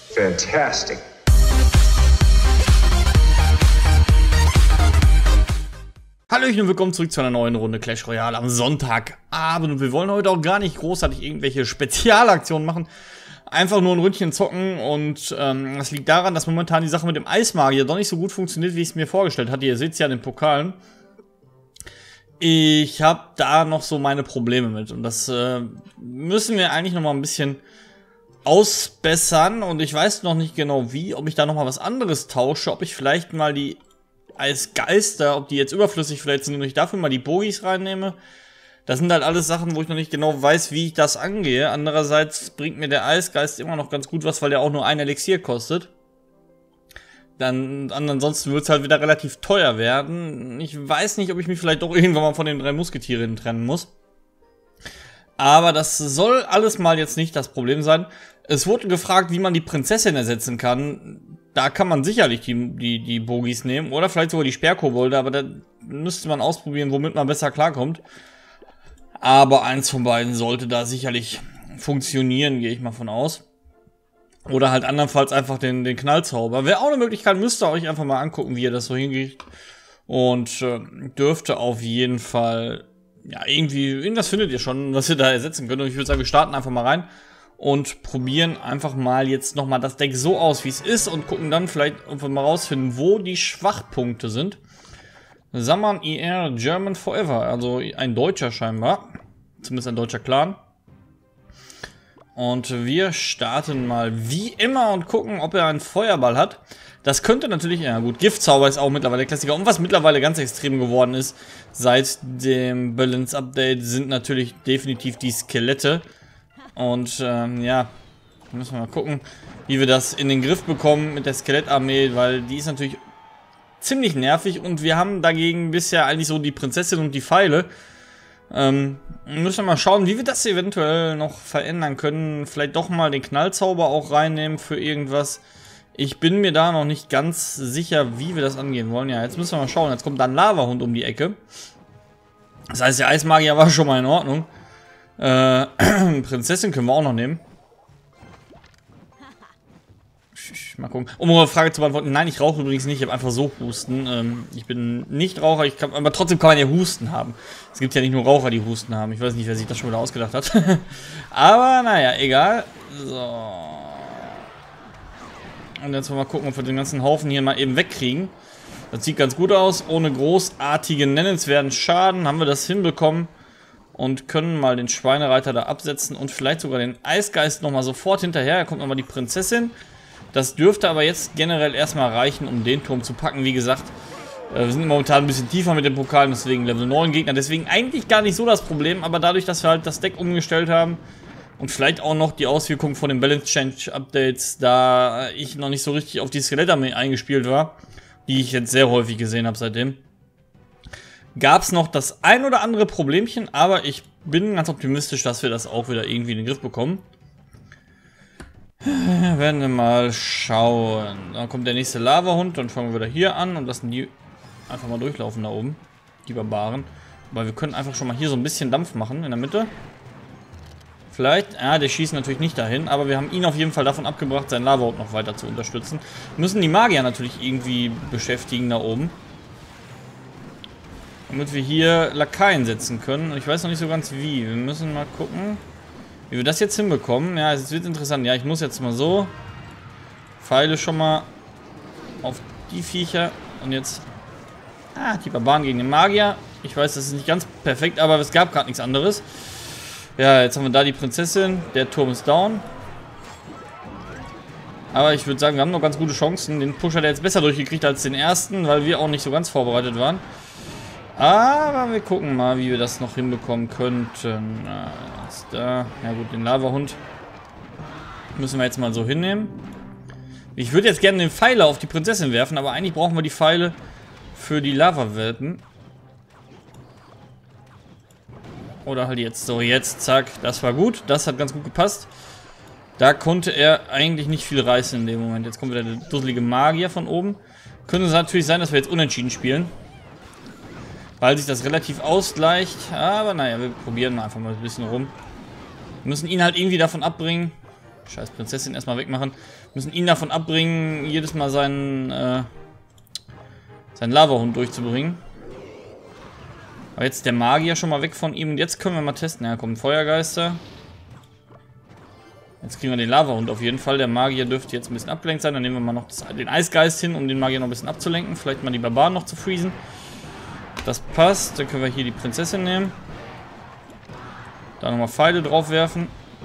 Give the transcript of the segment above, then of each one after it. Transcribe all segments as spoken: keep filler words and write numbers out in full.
Fantastic. Hallöchen und willkommen zurück zu einer neuen Runde Clash Royale am Sonntagabend. Und wir wollen heute auch gar nicht großartig irgendwelche Spezialaktionen machen. Einfach nur ein Ründchen zocken und ähm, das liegt daran, dass momentan die Sache mit dem Eismagier doch nicht so gut funktioniert, wie ich es mir vorgestellt hatte. Ihr seht es ja in den Pokalen. Ich habe da noch so meine Probleme mit und das äh, müssen wir eigentlich noch mal ein bisschen ausbessern und ich weiß noch nicht genau wie, ob ich da noch mal was anderes tausche, ob ich vielleicht mal die Eisgeister, ob die jetzt überflüssig vielleicht sind und ich dafür mal die Bogies reinnehme. Das sind halt alles Sachen, wo ich noch nicht genau weiß, wie ich das angehe. Andererseits bringt mir der Eisgeist immer noch ganz gut was, weil der auch nur ein Elixier kostet. Dann, ansonsten wird es halt wieder relativ teuer werden. Ich weiß nicht, ob ich mich vielleicht doch irgendwann mal von den drei Musketieren trennen muss. Aber das soll alles mal jetzt nicht das Problem sein. Es wurde gefragt, wie man die Prinzessin ersetzen kann. Da kann man sicherlich die, die, die Bogies nehmen. Oder vielleicht sogar die Sperrkobolde. Aber da müsste man ausprobieren, womit man besser klarkommt. Aber eins von beiden sollte da sicherlich funktionieren, gehe ich mal von aus. Oder halt andernfalls einfach den, den Knallzauber. Wäre auch eine Möglichkeit, müsst ihr euch einfach mal angucken, wie ihr das so hingeht. Und äh, dürfte auf jeden Fall, ja, irgendwie, irgendwas findet ihr schon, was ihr da ersetzen könnt. Und ich würde sagen, wir starten einfach mal rein und probieren einfach mal jetzt nochmal das Deck so aus, wie es ist. Und gucken dann vielleicht irgendwann mal rausfinden, wo die Schwachpunkte sind. Saman I R German Forever, also ein Deutscher scheinbar. Zumindest ein deutscher Clan. Und wir starten mal wie immer und gucken, ob er einen Feuerball hat. Das könnte natürlich, ja gut, Giftzauber ist auch mittlerweile Klassiker. Und was mittlerweile ganz extrem geworden ist, seit dem Balance Update, sind natürlich definitiv die Skelette. Und ähm, ja, müssen wir mal gucken, wie wir das in den Griff bekommen mit der Skelettarmee, weil die ist natürlich ziemlich nervig. Und wir haben dagegen bisher eigentlich so die Prinzessin und die Pfeile. Ähm, müssen wir mal schauen, wie wir das eventuell noch verändern können. Vielleicht doch mal den Knallzauber auch reinnehmen für irgendwas. Ich bin mir da noch nicht ganz sicher, wie wir das angehen wollen. Ja, jetzt müssen wir mal schauen. Jetzt kommt da ein Lavahund um die Ecke. Das heißt, der Eismagier war schon mal in Ordnung. Äh, Prinzessin können wir auch noch nehmen. Mal gucken. Um eure Frage zu beantworten, nein, ich rauche übrigens nicht, ich habe einfach so Husten. Ähm, ich bin nicht Raucher, ich kann, aber trotzdem kann man ja Husten haben. Es gibt ja nicht nur Raucher, die Husten haben. Ich weiß nicht, wer sich das schon wieder ausgedacht hat. Aber naja, egal. So. Und jetzt wollen wir mal gucken, ob wir den ganzen Haufen hier mal eben wegkriegen. Das sieht ganz gut aus. Ohne großartigen, nennenswerten Schaden haben wir das hinbekommen. Und können mal den Schweinereiter da absetzen und vielleicht sogar den Eisgeist nochmal sofort hinterher. Da kommt nochmal die Prinzessin. Das dürfte aber jetzt generell erstmal reichen, um den Turm zu packen. Wie gesagt, wir sind momentan ein bisschen tiefer mit den Pokalen, deswegen Level neun Gegner. Deswegen eigentlich gar nicht so das Problem, aber dadurch, dass wir halt das Deck umgestellt haben und vielleicht auch noch die Auswirkungen von den Balance Change Updates, da ich noch nicht so richtig auf die Skelettarmee eingespielt war, die ich jetzt sehr häufig gesehen habe seitdem, gab es noch das ein oder andere Problemchen, aber ich bin ganz optimistisch, dass wir das auch wieder irgendwie in den Griff bekommen. Werden wir mal schauen. Dann kommt der nächste Lavahund. Dann fangen wir wieder hier an und lassen die einfach mal durchlaufen da oben. Die Barbaren. Aber wir können einfach schon mal hier so ein bisschen Dampf machen in der Mitte. Vielleicht. Ja, der schießt natürlich nicht dahin. Aber wir haben ihn auf jeden Fall davon abgebracht, seinen Lavahund noch weiter zu unterstützen. Wir müssen die Magier natürlich irgendwie beschäftigen da oben. Damit wir hier Lakaien setzen können. Ich weiß noch nicht so ganz wie. Wir müssen mal gucken, wie wir das jetzt hinbekommen. Ja, es wird interessant. Ja, ich muss jetzt mal so Pfeile schon mal auf die Viecher. Und jetzt, ah, die Barbaren gegen den Magier. Ich weiß, das ist nicht ganz perfekt, aber es gab gerade nichts anderes. Ja, jetzt haben wir da die Prinzessin. Der Turm ist down. Aber ich würde sagen, wir haben noch ganz gute Chancen. Den Push hat er jetzt besser durchgekriegt als den ersten, weil wir auch nicht so ganz vorbereitet waren. Aber wir gucken mal, wie wir das noch hinbekommen könnten. Äh, ist da. Ja gut, den Lavahund müssen wir jetzt mal so hinnehmen. Ich würde jetzt gerne den Pfeiler auf die Prinzessin werfen, aber eigentlich brauchen wir die Pfeile für die Lava-Welpen. Oder halt jetzt. So, jetzt, zack. Das war gut. Das hat ganz gut gepasst. Da konnte er eigentlich nicht viel reißen in dem Moment. Jetzt kommt wieder der dusselige Magier von oben. Könnte es natürlich sein, dass wir jetzt unentschieden spielen. Weil sich das relativ ausgleicht. Aber naja, wir probieren einfach mal ein bisschen rum. Wir müssen ihn halt irgendwie davon abbringen, Scheiß Prinzessin erstmal wegmachen. Müssen ihn davon abbringen, jedes Mal seinen, äh, seinen Lavahund durchzubringen. Aber jetzt der Magier schon mal weg von ihm. Und jetzt können wir mal testen. Ja, kommen Feuergeister. Jetzt kriegen wir den Lavahund auf jeden Fall. Der Magier dürfte jetzt ein bisschen abgelenkt sein. Dann nehmen wir mal noch das, den Eisgeist hin, um den Magier noch ein bisschen abzulenken. Vielleicht mal die Barbaren noch zu freezen. Das passt. Dann können wir hier die Prinzessin nehmen. Da nochmal Pfeile drauf werfen.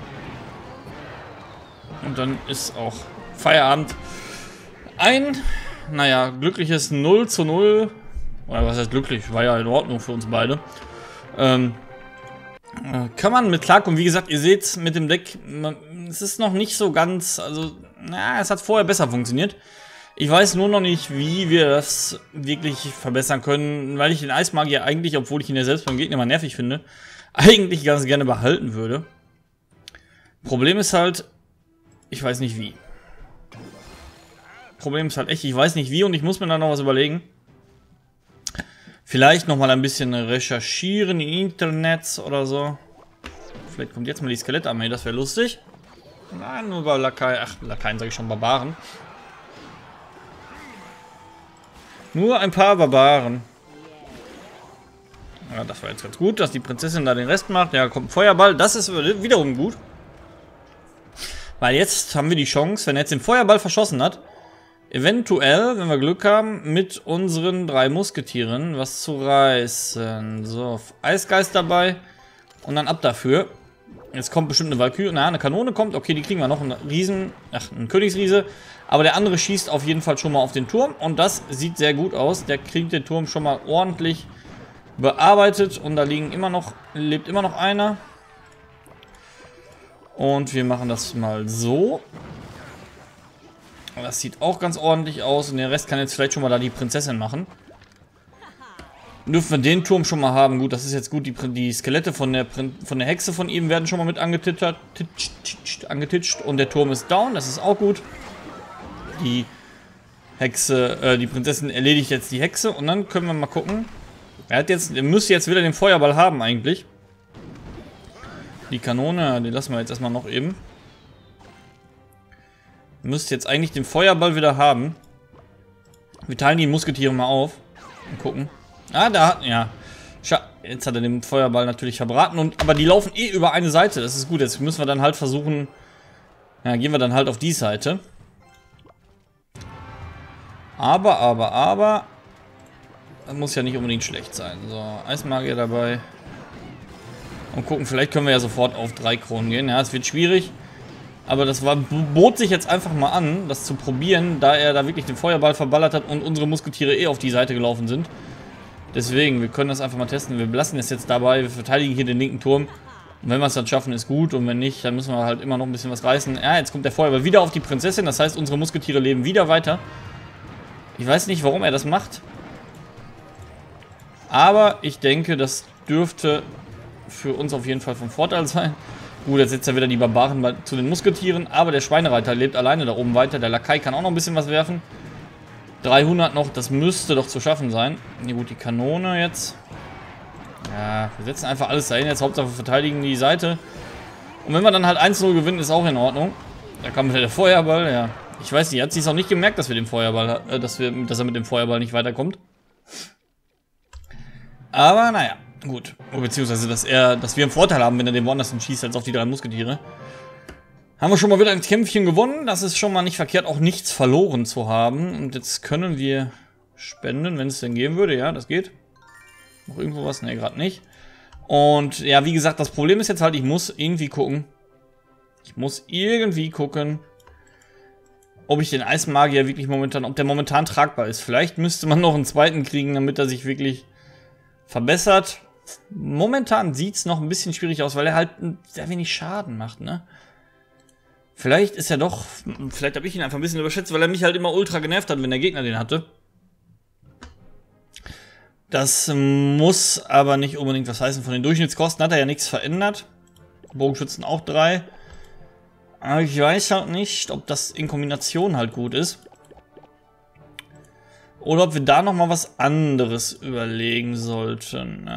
Und dann ist auch Feierabend. Ein, naja, glückliches null zu null. Oder was heißt glücklich? War ja in Ordnung für uns beide. Ähm, äh, kann man mit klarkommen. Wie gesagt, ihr seht mit dem Deck, man, es ist noch nicht so ganz, also, na, es hat vorher besser funktioniert. Ich weiß nur noch nicht, wie wir das wirklich verbessern können, weil ich den Eismagier eigentlich, obwohl ich ihn ja selbst beim Gegner mal nervig finde, eigentlich ganz gerne behalten würde. Problem ist halt, ich weiß nicht wie. Problem ist halt echt, ich weiß nicht wie und ich muss mir da noch was überlegen. Vielleicht noch mal ein bisschen recherchieren im Internet oder so. Vielleicht kommt jetzt mal die Skelettarmee, das wäre lustig. Nein, nur bei Lakai, ach, Lakaien sage ich schon, Barbaren. Nur ein paar Barbaren. Ja, das war jetzt ganz gut, dass die Prinzessin da den Rest macht. Ja, kommt ein Feuerball, das ist wiederum gut. Weil jetzt haben wir die Chance, wenn er jetzt den Feuerball verschossen hat, eventuell, wenn wir Glück haben, mit unseren drei Musketieren was zu reißen. So, Eisgeist dabei und dann ab dafür. Jetzt kommt bestimmt eine Valkyrie, na, eine Kanone kommt. Okay, die kriegen wir noch, einen Riesen, ach, einen Königsriese. Aber der andere schießt auf jeden Fall schon mal auf den Turm und das sieht sehr gut aus. Der kriegt den Turm schon mal ordentlich bearbeitet und da liegen immer noch, lebt immer noch einer. Und wir machen das mal so. Das sieht auch ganz ordentlich aus. Und der Rest kann jetzt vielleicht schon mal da die Prinzessin machen. Dürfen wir den Turm schon mal haben. Gut, das ist jetzt gut. Die, die Skelette von der, von der Hexe von ihm werden schon mal mit angetitscht, angetitscht. Und der Turm ist down. Das ist auch gut. Die Hexe, äh, die Prinzessin erledigt jetzt die Hexe. Und dann können wir mal gucken. Er hat jetzt, er müsste jetzt wieder den Feuerball haben eigentlich. Die Kanone, die lassen wir jetzt erstmal noch eben. Müsste jetzt eigentlich den Feuerball wieder haben. Wir teilen die Musketiere mal auf. Und gucken. Ah, da hat, ja. Scha jetzt hat er den Feuerball natürlich verbraten. Und, aber die laufen eh über eine Seite. Das ist gut. Jetzt müssen wir dann halt versuchen. Ja, gehen wir dann halt auf die Seite. Aber, aber, aber. Das muss ja nicht unbedingt schlecht sein. So, Eismagier dabei. Und gucken, vielleicht können wir ja sofort auf drei Kronen gehen. Ja, es wird schwierig. Aber das war, bot sich jetzt einfach mal an, das zu probieren, da er da wirklich den Feuerball verballert hat und unsere Musketiere eh auf die Seite gelaufen sind. Deswegen, wir können das einfach mal testen. Wir belassen es jetzt dabei. Wir verteidigen hier den linken Turm. Und wenn wir es dann schaffen, ist gut. Und wenn nicht, dann müssen wir halt immer noch ein bisschen was reißen. Ja, jetzt kommt der Feuerball wieder auf die Prinzessin. Das heißt, unsere Musketiere leben wieder weiter. Ich weiß nicht, warum er das macht. Aber ich denke, das dürfte für uns auf jeden Fall von Vorteil sein. Gut, jetzt setzt er wieder die Barbaren zu den Musketieren, aber der Schweinereiter lebt alleine da oben weiter. Der Lakai kann auch noch ein bisschen was werfen. dreihundert noch, das müsste doch zu schaffen sein. Ja gut, die Kanone jetzt. Ja, wir setzen einfach alles dahin. Jetzt Hauptsache wir verteidigen die Seite. Und wenn wir dann halt eins zu null gewinnen, ist auch in Ordnung. Da kam wieder der Feuerball, ja. Ich weiß nicht, hat sie es auch nicht gemerkt, dass wir den Feuerball, äh, dass wir, dass er mit dem Feuerball nicht weiterkommt. Aber naja. Gut, beziehungsweise, dass er, dass wir einen Vorteil haben, wenn er den woanders schießt, als auf die drei Musketiere. Haben wir schon mal wieder ein Kämpfchen gewonnen. Das ist schon mal nicht verkehrt, auch nichts verloren zu haben. Und jetzt können wir spenden, wenn es denn geben würde. Ja, das geht. Noch irgendwo was? Ne, gerade nicht. Und ja, wie gesagt, das Problem ist jetzt halt, ich muss irgendwie gucken. Ich muss irgendwie gucken, ob ich den Eismagier wirklich momentan, ob der momentan tragbar ist. Vielleicht müsste man noch einen zweiten kriegen, damit er sich wirklich verbessert. Momentan sieht es noch ein bisschen schwierig aus, weil er halt sehr wenig Schaden macht, ne? Vielleicht ist er doch, vielleicht habe ich ihn einfach ein bisschen überschätzt, weil er mich halt immer ultra genervt hat, wenn der Gegner den hatte. Das muss aber nicht unbedingt was heißen. Von den Durchschnittskosten hat er ja nichts verändert. Bogenschützen auch drei. Aber ich weiß halt nicht, ob das in Kombination halt gut ist. Oder ob wir da nochmal was anderes überlegen sollten.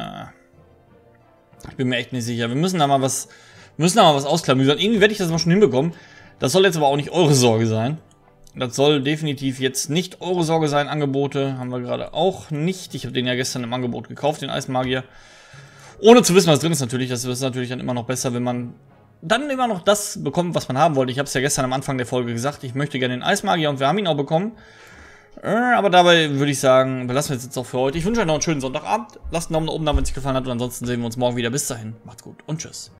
Ich bin mir echt nicht sicher. Wir müssen da mal was, müssen da mal was ausklamüsern. Irgendwie werde ich das mal schon hinbekommen. Das soll jetzt aber auch nicht eure Sorge sein. Das soll definitiv jetzt nicht eure Sorge sein. Angebote haben wir gerade auch nicht. Ich habe den ja gestern im Angebot gekauft, den Eismagier. Ohne zu wissen, was drin ist natürlich. Das ist natürlich dann immer noch besser, wenn man dann immer noch das bekommt, was man haben wollte. Ich habe es ja gestern am Anfang der Folge gesagt. Ich möchte gerne den Eismagier und wir haben ihn auch bekommen. Aber dabei würde ich sagen, belassen wir es jetzt auch für heute. Ich wünsche euch noch einen schönen Sonntagabend. Lasst einen Daumen nach oben da, wenn es euch gefallen hat. Und ansonsten sehen wir uns morgen wieder. Bis dahin. Macht's gut und tschüss.